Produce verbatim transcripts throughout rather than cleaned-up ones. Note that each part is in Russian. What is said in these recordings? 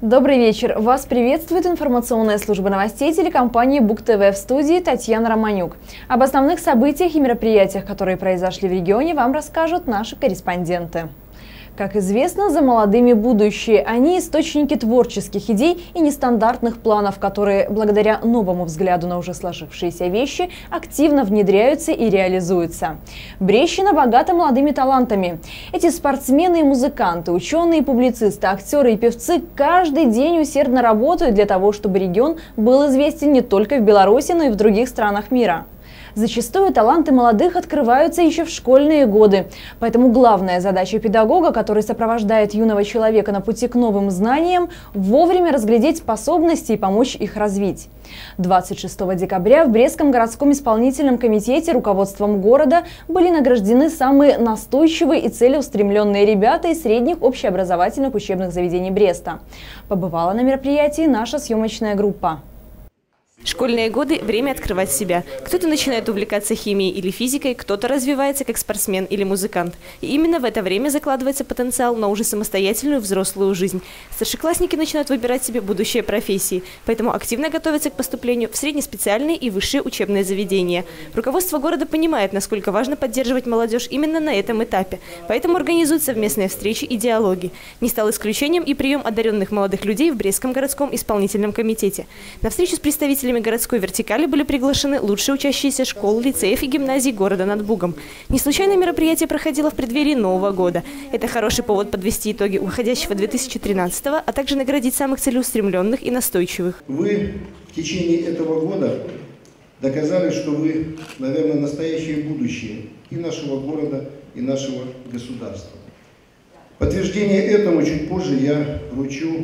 Добрый вечер. Вас приветствует информационная служба новостей телекомпании БугТВ, в студии Татьяна Романюк. Об основных событиях и мероприятиях, которые произошли в регионе, вам расскажут наши корреспонденты. Как известно, за молодыми будущее. Они источники творческих идей и нестандартных планов, которые, благодаря новому взгляду на уже сложившиеся вещи, активно внедряются и реализуются. Брещина богата молодыми талантами. Эти спортсмены и музыканты, ученые и публицисты, актеры и певцы каждый день усердно работают для того, чтобы регион был известен не только в Беларуси, но и в других странах мира. Зачастую таланты молодых открываются еще в школьные годы. Поэтому главная задача педагога, который сопровождает юного человека на пути к новым знаниям, вовремя разглядеть способности и помочь их развить. двадцать шестого декабря в Брестском городском исполнительном комитете руководством города были награждены самые настойчивые и целеустремленные ребята из средних общеобразовательных учебных заведений Бреста. Побывала на мероприятии наша съемочная группа. Школьные годы – время открывать себя. Кто-то начинает увлекаться химией или физикой, кто-то развивается как спортсмен или музыкант. И именно в это время закладывается потенциал на уже самостоятельную взрослую жизнь. Старшеклассники начинают выбирать себе будущие профессии, поэтому активно готовятся к поступлению в среднеспециальные и высшие учебные заведения. Руководство города понимает, насколько важно поддерживать молодежь именно на этом этапе, поэтому организуют совместные встречи и диалоги. Не стал исключением и прием одаренных молодых людей в Брестском городском исполнительном комитете. На встречу с представителями городской вертикали были приглашены лучшие учащиеся школ, лицеев и гимназий города над Бугом. Не случайно мероприятие проходило в преддверии Нового года. Это хороший повод подвести итоги уходящего две тысячи тринадцатого, а также наградить самых целеустремленных и настойчивых. Вы в течение этого года доказали, что вы, наверное, настоящее будущее и нашего города, и нашего государства. Подтверждение этому чуть позже я вручу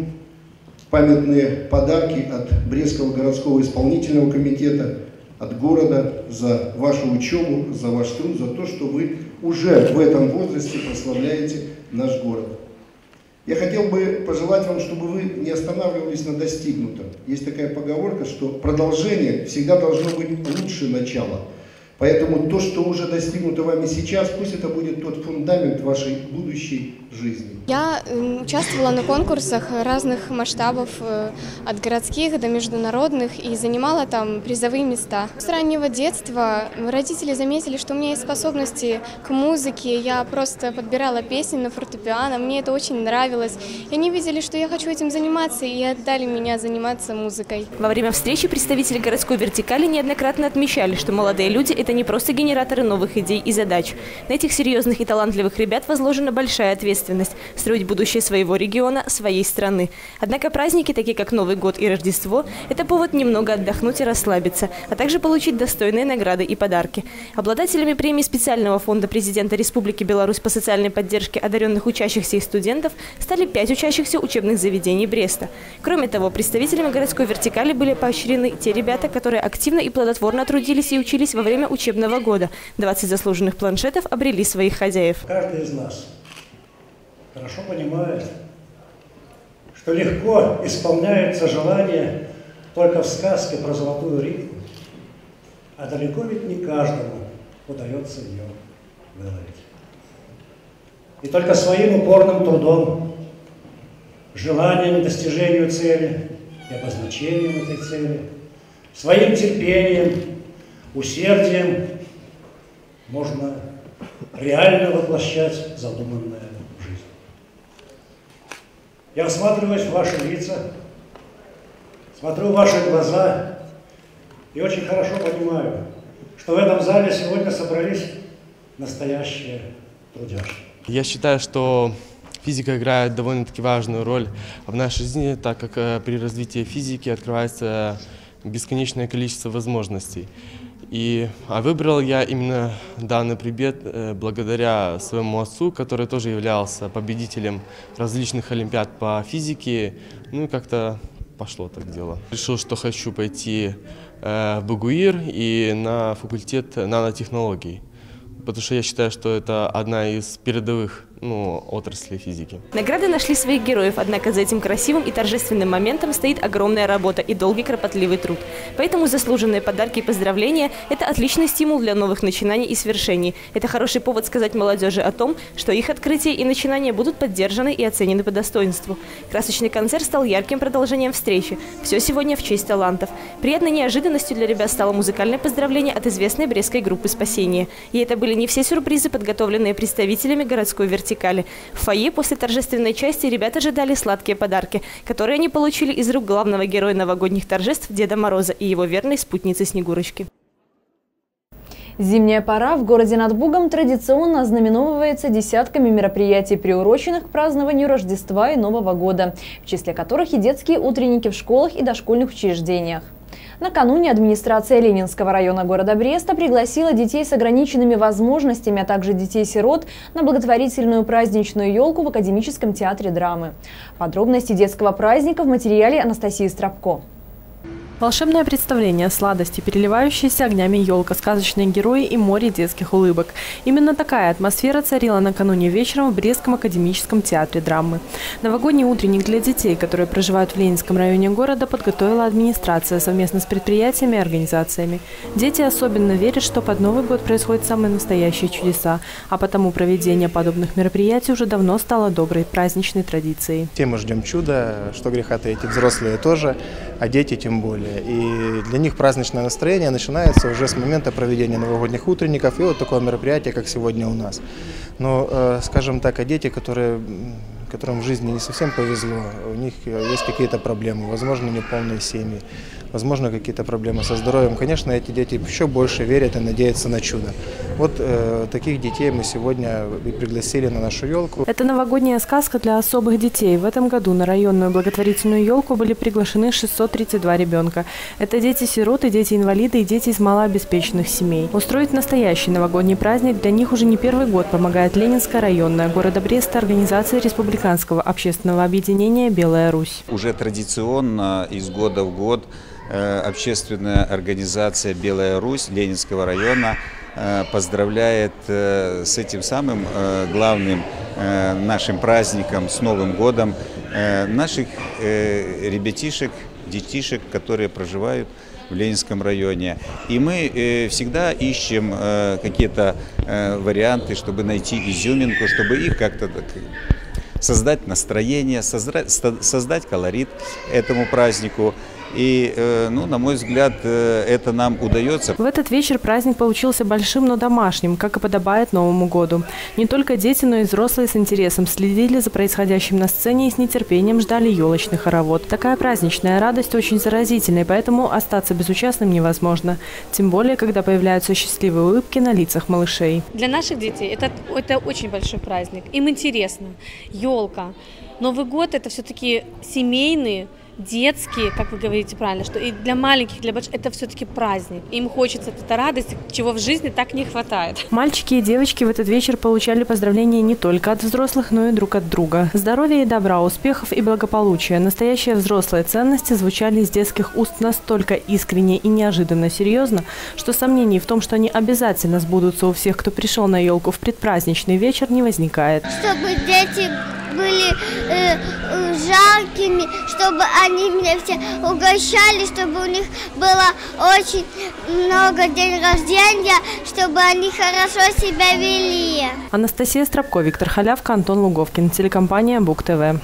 памятные подарки от Брестского городского исполнительного комитета, от города за вашу учебу, за ваш труд, за то, что вы уже в этом возрасте прославляете наш город. Я хотел бы пожелать вам, чтобы вы не останавливались на достигнутом. Есть такая поговорка, что продолжение всегда должно быть лучше начала. Поэтому то, что уже достигнуто вами сейчас, пусть это будет тот фундамент вашей будущей жизни. Я участвовала на конкурсах разных масштабов, от городских до международных, и занимала там призовые места. С раннего детства родители заметили, что у меня есть способности к музыке. Я просто подбирала песни на фортепиано, мне это очень нравилось. И они видели, что я хочу этим заниматься, и отдали меня заниматься музыкой. Во время встречи представители городской вертикали неоднократно отмечали, что молодые люди – это не просто генераторы новых идей и задач. На этих серьезных и талантливых ребят возложена большая ответственность – строить будущее своего региона, своей страны. Однако праздники, такие как Новый год и Рождество – это повод немного отдохнуть и расслабиться, а также получить достойные награды и подарки. Обладателями премии специального фонда президента Республики Беларусь по социальной поддержке одаренных учащихся и студентов стали пять учащихся учебных заведений Бреста. Кроме того, представителями городской вертикали были поощрены те ребята, которые активно и плодотворно трудились и учились во время учебного года. двадцать заслуженных планшетов обрели своих хозяев. Каждый из нас хорошо понимает, что легко исполняется желание только в сказке про золотую рыбку, а далеко ведь не каждому удается ее выловить. И только своим упорным трудом, желанием к достижению цели и обозначением этой цели, своим терпением, усердием можно реально воплощать задуманное в жизнь. Я всматриваюсь в ваши лица, смотрю в ваши глаза и очень хорошо понимаю, что в этом зале сегодня собрались настоящие трудяшки. Я считаю, что физика играет довольно-таки важную роль в нашей жизни, так как при развитии физики открывается бесконечное количество возможностей. И, а выбрал я именно данный предмет э, благодаря своему отцу, который тоже являлся победителем различных олимпиад по физике. Ну и как-то пошло так дело. Решил, что хочу пойти э, в БГУИР и на факультет нанотехнологий, потому что я считаю, что это одна из передовых ну, отрасли физики. Награды нашли своих героев, однако за этим красивым и торжественным моментом стоит огромная работа и долгий кропотливый труд. Поэтому заслуженные подарки и поздравления – это отличный стимул для новых начинаний и свершений. Это хороший повод сказать молодежи о том, что их открытия и начинания будут поддержаны и оценены по достоинству. Красочный концерт стал ярким продолжением встречи. Все сегодня в честь талантов. Приятной неожиданностью для ребят стало музыкальное поздравление от известной брестской группы «Спасение». И это были не все сюрпризы, подготовленные представителями городской вертикали. В фойе после торжественной части ребят ожидали сладкие подарки, которые они получили из рук главного героя новогодних торжеств Деда Мороза и его верной спутницы Снегурочки. Зимняя пора в городе над Бугом традиционно ознаменовывается десятками мероприятий, приуроченных к празднованию Рождества и Нового года, в числе которых и детские утренники в школах и дошкольных учреждениях. Накануне администрация Ленинского района города Бреста пригласила детей с ограниченными возможностями, а также детей-сирот на благотворительную праздничную елку в Академическом театре драмы. Подробности детского праздника в материале Анастасии Стропко. Волшебное представление, сладости, переливающиеся огнями елка, сказочные герои и море детских улыбок. Именно такая атмосфера царила накануне вечером в Брестском академическом театре драмы. Новогодний утренник для детей, которые проживают в Ленинском районе города, подготовила администрация совместно с предприятиями и организациями. Дети особенно верят, что под Новый год происходят самые настоящие чудеса, а потому проведение подобных мероприятий уже давно стало доброй праздничной традицией. Все мы ждем чуда, что греха таить, взрослые тоже, а дети тем более. И для них праздничное настроение начинается уже с момента проведения новогодних утренников и вот такое мероприятие, как сегодня у нас. Но, скажем так, а дети, которые, которым в жизни не совсем повезло, у них есть какие-то проблемы, возможно, неполные семьи, возможно, какие-то проблемы со здоровьем. Конечно, эти дети еще больше верят и надеются на чудо. Вот э, таких детей мы сегодня и пригласили на нашу елку. Это новогодняя сказка для особых детей. В этом году на районную благотворительную елку были приглашены шестьсот тридцать два ребенка. Это дети-сироты, дети-инвалиды и дети из малообеспеченных семей. Устроить настоящий новогодний праздник для них уже не первый год помогает Ленинская районная города Бреста организация Республиканского общественного объединения «Белая Русь». Уже традиционно из года в год общественная организация «Белая Русь» Ленинского района поздравляет с этим самым главным нашим праздником, с Новым годом, наших ребятишек, детишек, которые проживают в Ленинском районе. И мы всегда ищем какие-то варианты, чтобы найти изюминку, чтобы их как-то создать настроение, создать, создать колорит этому празднику. И, ну, на мой взгляд, это нам удается. В этот вечер праздник получился большим, но домашним, как и подобает Новому году. Не только дети, но и взрослые с интересом следили за происходящим на сцене и с нетерпением ждали елочный хоровод. Такая праздничная радость очень заразительная, поэтому остаться безучастным невозможно. Тем более, когда появляются счастливые улыбки на лицах малышей. Для наших детей это, это очень большой праздник. Им интересно. Елка. Новый год – это все-таки семейный, детские, как вы говорите правильно, что и для маленьких, для больших, это все-таки праздник. Им хочется эта радость, чего в жизни так не хватает. Мальчики и девочки в этот вечер получали поздравления не только от взрослых, но и друг от друга. Здоровья и добра, успехов и благополучия. Настоящие взрослые ценности звучали из детских уст настолько искренне и неожиданно серьезно, что сомнений в том, что они обязательно сбудутся у всех, кто пришел на елку в предпраздничный вечер, не возникает. Чтобы дети были э, жаркими, чтобы они меня все угощали, чтобы у них было очень много день рождения, чтобы они хорошо себя вели. Анастасия Стропко, Виктор Халявка, Антон Луговкин, телекомпания Бук ТВ.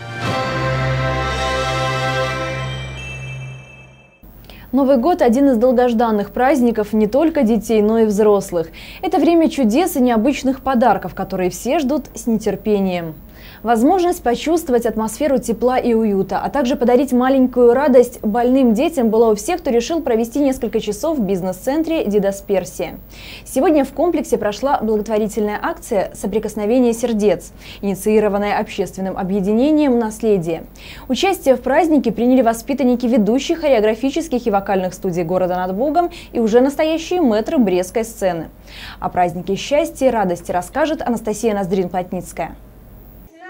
Новый год – один из долгожданных праздников не только детей, но и взрослых. Это время чудес и необычных подарков, которые все ждут с нетерпением. Возможность почувствовать атмосферу тепла и уюта, а также подарить маленькую радость больным детям была у всех, кто решил провести несколько часов в бизнес-центре «Дидас Персия». Сегодня в комплексе прошла благотворительная акция «Соприкосновение сердец», инициированная общественным объединением «Наследие». Участие в празднике приняли воспитанники ведущих хореографических и вокальных студий города над Бугом и уже настоящие мэтры брестской сцены. О празднике счастья и радости расскажет Анастасия Ноздрин-Плотницкая.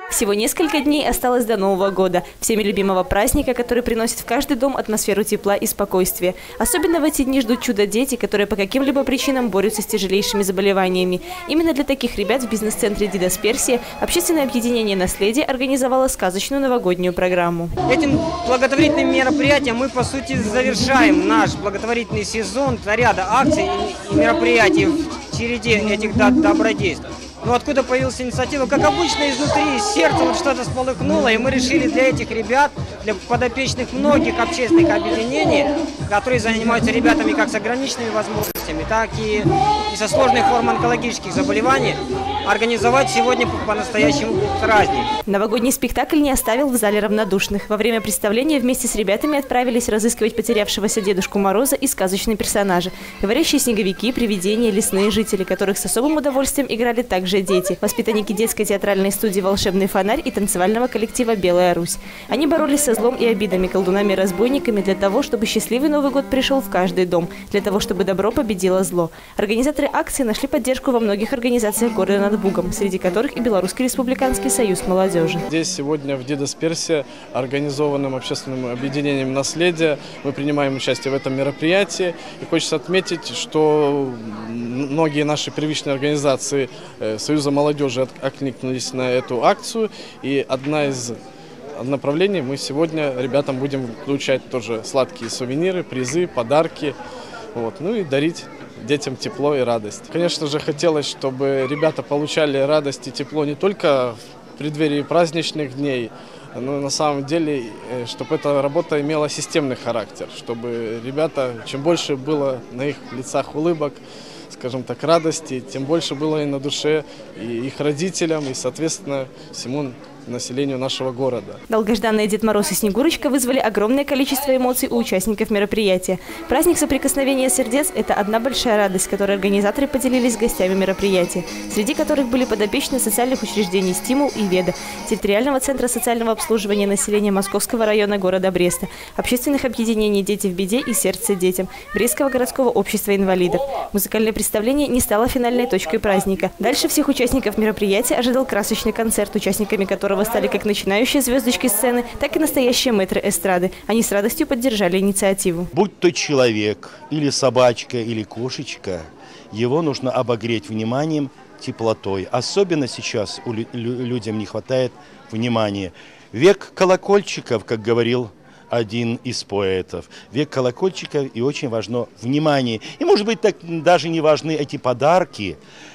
Всего несколько дней осталось до Нового года, всеми любимого праздника, который приносит в каждый дом атмосферу тепла и спокойствия. Особенно в эти дни ждут чудо дети, которые по каким-либо причинам борются с тяжелейшими заболеваниями. Именно для таких ребят в бизнес-центре «Дидас Персия» общественное объединение «Наследие» организовало сказочную новогоднюю программу. Этим благотворительным мероприятием мы, по сути, завершаем наш благотворительный сезон ряда акций и мероприятий в череде этих добродействий. Но откуда появилась инициатива? Как обычно, изнутри, из сердца вот что-то сполыхнуло, и мы решили для этих ребят, для подопечных многих общественных объединений, которые занимаются ребятами как с ограниченными возможностями, так и, и со сложной формой онкологических заболеваний, организовать сегодня по-настоящему праздник. Новогодний спектакль не оставил в зале равнодушных. Во время представления вместе с ребятами отправились разыскивать потерявшегося Дедушку Мороза и сказочные персонажи. Говорящие снеговики, привидения, лесные жители, которых с особым удовольствием играли также дети. Воспитанники детской театральной студии «Волшебный фонарь» и танцевального коллектива «Белая Русь». Они боролись со злом и обидами, колдунами-разбойниками для того, чтобы счастливый Новый год пришел в каждый дом, для того, чтобы добро победило зло. Организаторы акции нашли поддержку во многих организациях города над Бугом, среди которых и Белорусский республиканский союз молодежи. Здесь сегодня в «Дидас Персия», организованным общественным объединением «Наследие», мы принимаем участие в этом мероприятии. И хочется отметить, что многие наши первичные организации Союза молодежи откликнулись на эту акцию. И одна из направлений, мы сегодня ребятам будем включать тоже сладкие сувениры, призы, подарки. Вот, ну и дарить детям тепло и радость. Конечно же, хотелось, чтобы ребята получали радость и тепло не только в преддверии праздничных дней, но на самом деле, чтобы эта работа имела системный характер, чтобы ребята, чем больше было на их лицах улыбок, скажем так, радости, тем больше было и на душе и их родителям, и, соответственно, всему населению нашего города. Долгожданные Дед Мороз и Снегурочка вызвали огромное количество эмоций у участников мероприятия. Праздник соприкосновения сердец – это одна большая радость, которой организаторы поделились с гостями мероприятия, среди которых были подопечные социальных учреждений «Стимул» и «Веда», территориального центра социального обслуживания населения Московского района города Бреста, общественных объединений «Дети в беде» и «Сердце детям», Брестского городского общества инвалидов. Музыкальное представление не стало финальной точкой праздника. Дальше всех участников мероприятия ожидал красочный концерт, участниками которого стали как начинающие звездочки сцены, так и настоящие мэтры эстрады. Они с радостью поддержали инициативу. Будь то человек, или собачка, или кошечка, его нужно обогреть вниманием, теплотой. Особенно сейчас у людям не хватает внимания. Век колокольчиков, как говорил один из поэтов. Век колокольчиков, и очень важно внимание. И, может быть, так даже не важны эти подарки,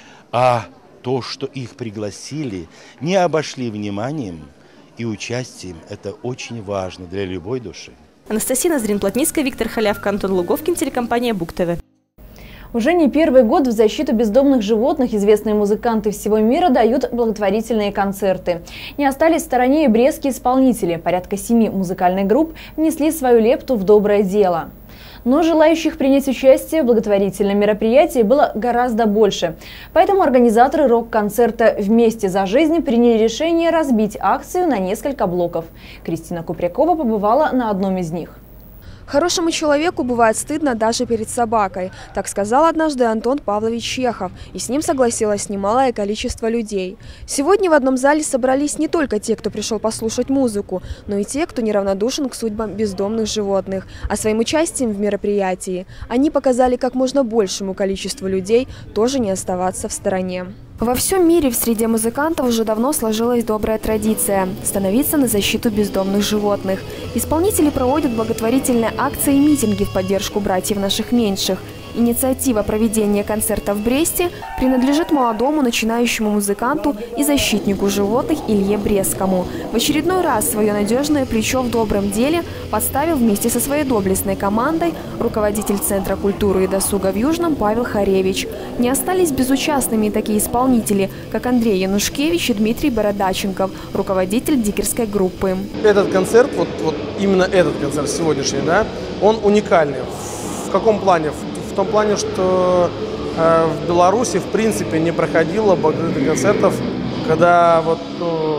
а то, что их пригласили, не обошли вниманием и участием, это очень важно для любой души. Анастасия Ноздрин-Плотницкая, Виктор Халявка, Антон Луговкин, телекомпания БУК-ТВ. Уже не первый год в защиту бездомных животных известные музыканты всего мира дают благотворительные концерты. Не остались в стороне и брестские исполнители. Порядка семи музыкальных групп внесли свою лепту в доброе дело. Но желающих принять участие в благотворительном мероприятии было гораздо больше. Поэтому организаторы рок-концерта «Вместе за жизнь» приняли решение разбить акцию на несколько блоков. Кристина Купрякова побывала на одном из них. Хорошему человеку бывает стыдно даже перед собакой. Так сказал однажды Антон Павлович Чехов, и с ним согласилось немалое количество людей. Сегодня в одном зале собрались не только те, кто пришел послушать музыку, но и те, кто неравнодушен к судьбам бездомных животных. А своим участием в мероприятии они показали как можно большему количеству людей тоже не оставаться в стороне. Во всем мире в среде музыкантов уже давно сложилась добрая традиция – становиться на защиту бездомных животных. Исполнители проводят благотворительные акции и митинги в поддержку братьев наших меньших. Инициатива проведения концерта в Бресте принадлежит молодому начинающему музыканту и защитнику животных Илье Брестскому. В очередной раз свое надежное плечо в добром деле подставил вместе со своей доблестной командой руководитель Центра культуры и досуга в Южном Павел Харевич. Не остались безучастными такие исполнители, как Андрей Янушкевич и Дмитрий Бородаченков, руководитель дикерской группы. Этот концерт, вот, вот именно этот концерт сегодняшний, да, он уникальный. В каком плане? В том плане, что э, в Беларуси в принципе не проходило благотворительных концертов, когда вот, ну,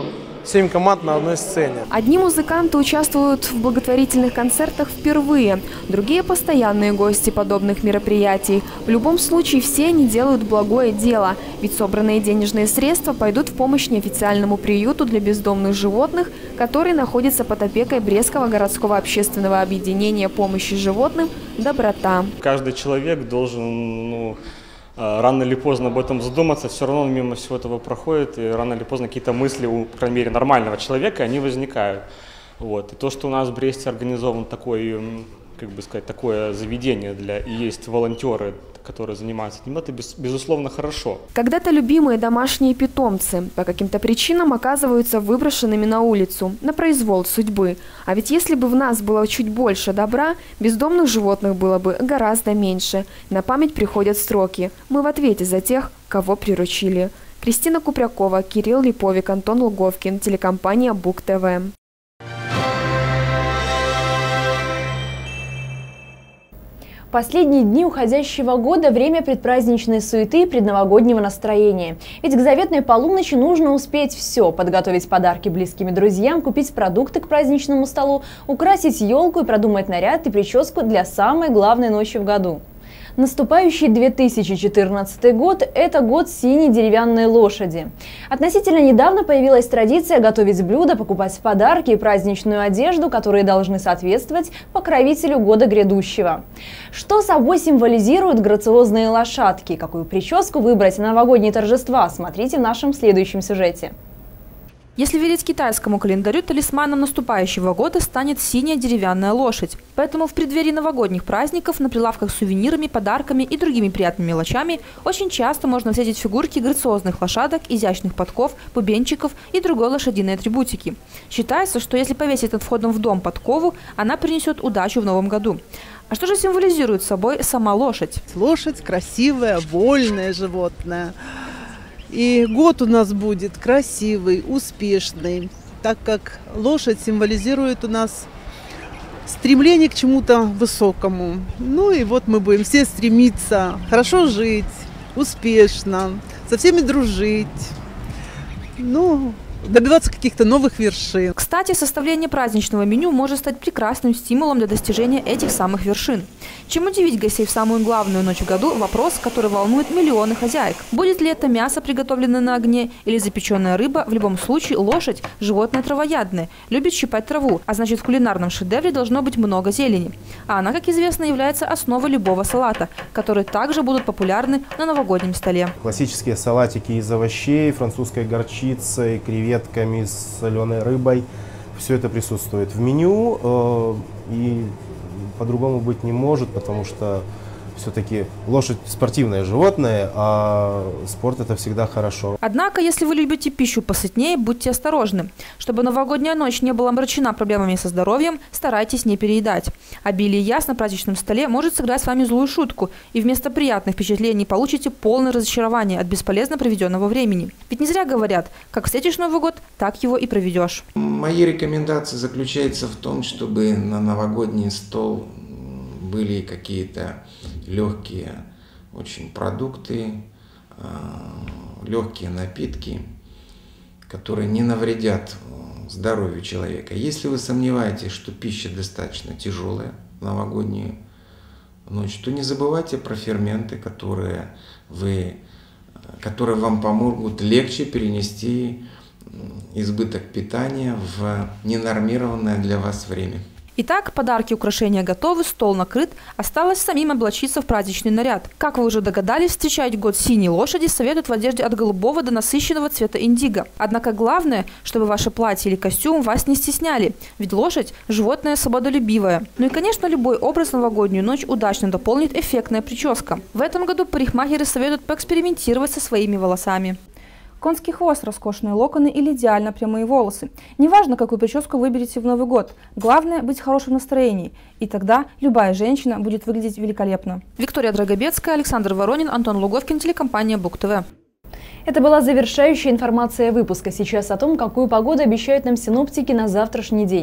семь команд на одной сцене. Одни музыканты участвуют в благотворительных концертах впервые, другие – постоянные гости подобных мероприятий. В любом случае все они делают благое дело, ведь собранные денежные средства пойдут в помощь неофициальному приюту для бездомных животных, который находится под опекой Брестского городского общественного объединения помощи животным «Доброта». Каждый человек должен, ну, рано или поздно об этом задуматься, все равно он мимо всего этого проходит, и рано или поздно какие-то мысли, у, по крайней мере, нормального человека, они возникают. Вот. И то, что у нас в Бресте организован такой, как бы сказать, такое заведение для, и есть волонтеры, которые занимаются этим, это без, безусловно хорошо. Когда-то любимые домашние питомцы по каким-то причинам оказываются выброшенными на улицу, на произвол судьбы. А ведь если бы в нас было чуть больше добра, бездомных животных было бы гораздо меньше. На память приходят строки: «Мы в ответе за тех, кого приручили». Кристина Купрякова, Кирилл Липовик, Антон Луговкин, телекомпания Бук ТВ. Последние дни уходящего года – время предпраздничной суеты и предновогоднего настроения. Ведь к заветной полуночи нужно успеть все – подготовить подарки близким и друзьям, купить продукты к праздничному столу, украсить елку и продумать наряд и прическу для самой главной ночи в году. Наступающий две тысячи четырнадцатый год – это год синей деревянной лошади. Относительно недавно появилась традиция готовить блюда, покупать подарки и праздничную одежду, которые должны соответствовать покровителю года грядущего. Что собой символизируют грациозные лошадки? Какую прическу выбрать на новогодние торжества? Смотрите в нашем следующем сюжете. Если верить китайскому календарю, талисманом наступающего года станет синяя деревянная лошадь. Поэтому в преддверии новогодних праздников на прилавках с сувенирами, подарками и другими приятными мелочами очень часто можно встретить фигурки грациозных лошадок, изящных подков, бубенчиков и другой лошадиной атрибутики. Считается, что если повесить над входом в дом подкову, она принесет удачу в новом году. А что же символизирует собой сама лошадь? Лошадь красивое, вольное животное. И год у нас будет красивый, успешный, так как лошадь символизирует у нас стремление к чему-то высокому. Ну и вот мы будем все стремиться хорошо жить, успешно, со всеми дружить, ну, добиваться каких-то новых вершин. Кстати, составление праздничного меню может стать прекрасным стимулом для достижения этих самых вершин. Чем удивить гостей в самую главную ночь в году – вопрос, который волнует миллионы хозяек. Будет ли это мясо, приготовленное на огне, или запеченная рыба, в любом случае лошадь – животное травоядное, любит щипать траву, а значит в кулинарном шедевре должно быть много зелени. А она, как известно, является основой любого салата, которые также будут популярны на новогоднем столе. Классические салатики из овощей, французской горчицей, креветками, с соленой рыбой – все это присутствует в меню, э, и по-другому быть не может, потому что все-таки лошадь спортивное животное, а спорт – это всегда хорошо. Однако, если вы любите пищу посытнее, будьте осторожны. Чтобы новогодняя ночь не была омрачена проблемами со здоровьем, старайтесь не переедать. Обилие яств на праздничном столе может сыграть с вами злую шутку, и вместо приятных впечатлений получите полное разочарование от бесполезно проведенного времени. Ведь не зря говорят, как встретишь Новый год, так его и проведешь. Мои рекомендации заключаются в том, чтобы на новогодний стол были какие-то легкие очень продукты, легкие напитки, которые не навредят здоровью человека. Если вы сомневаетесь, что пища достаточно тяжелая в новогоднюю ночь, то не забывайте про ферменты, которые, вы, которые вам помогут легче перенести избыток питания в ненормированное для вас время. Итак, подарки, украшения готовы, стол накрыт, осталось самим облачиться в праздничный наряд. Как вы уже догадались, встречать год синей лошади советуют в одежде от голубого до насыщенного цвета индиго. Однако главное, чтобы ваше платье или костюм вас не стесняли, ведь лошадь – животное свободолюбивое. Ну и, конечно, любой образ в новогоднюю ночь удачно дополнит эффектная прическа. В этом году парикмахеры советуют поэкспериментировать со своими волосами. Конский хвост, роскошные локоны или идеально прямые волосы. Неважно, какую прическу выберете в Новый год. Главное – быть в хорошем настроении. И тогда любая женщина будет выглядеть великолепно. Виктория Драгобецкая, Александр Воронин, Антон Луговкин, телекомпания Бук ТВ. Это была завершающая информация выпуска. Сейчас о том, какую погоду обещают нам синоптики на завтрашний день.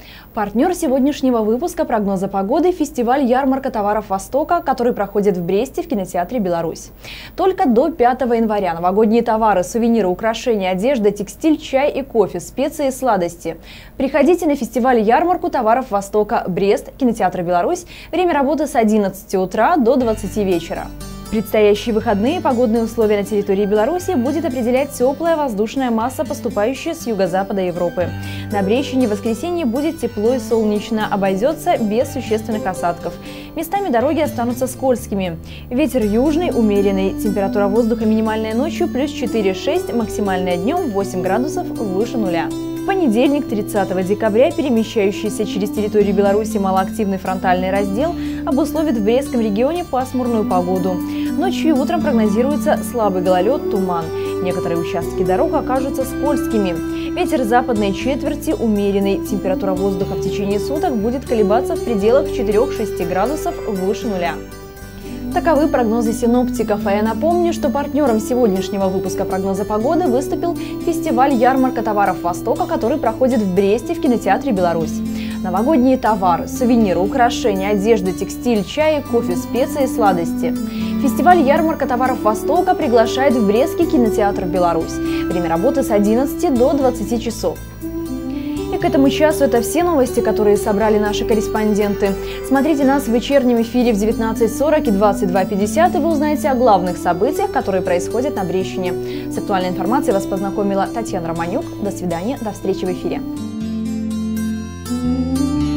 Партнер сегодняшнего выпуска прогноза погоды – фестиваль «Ярмарка товаров Востока», который проходит в Бресте в кинотеатре «Беларусь». Только до пятого января новогодние товары, сувениры, украшения, одежда, текстиль, чай и кофе, специи и сладости. Приходите на фестиваль «Ярмарку товаров Востока», Брест, кинотеатр «Беларусь». Время работы с одиннадцати утра до двадцати вечера. В предстоящие выходные погодные условия на территории Беларуси будет определять теплая воздушная масса, поступающая с юго-запада Европы. На Брещине в воскресенье будет тепло и солнечно, обойдется без существенных осадков. Местами дороги останутся скользкими. Ветер южный, умеренный. Температура воздуха минимальная ночью плюс четыре-шесть, максимальная днем восемь градусов выше нуля. В понедельник, тридцатого декабря, перемещающийся через территорию Беларуси малоактивный фронтальный раздел обусловит в Брестском регионе пасмурную погоду. Ночью и утром прогнозируется слабый гололед, туман. Некоторые участки дорог окажутся скользкими. Ветер западной четверти умеренный. Температура воздуха в течение суток будет колебаться в пределах четырёх-шести градусов выше нуля. Таковы прогнозы синоптиков. А я напомню, что партнером сегодняшнего выпуска прогноза погоды выступил фестиваль «Ярмарка товаров Востока», который проходит в Бресте в кинотеатре «Беларусь». Новогодние товары, сувениры, украшения, одежда, текстиль, чай, кофе, специи и сладости. Фестиваль «Ярмарка товаров Востока» приглашает в Брестский кинотеатр «Беларусь». Время работы с одиннадцати до двадцати часов. И к этому часу это все новости, которые собрали наши корреспонденты. Смотрите нас в вечернем эфире в девятнадцать сорок и двадцать два пятьдесят, и вы узнаете о главных событиях, которые происходят на Брещине. С актуальной информацией вас познакомила Татьяна Романюк. До свидания, до встречи в эфире.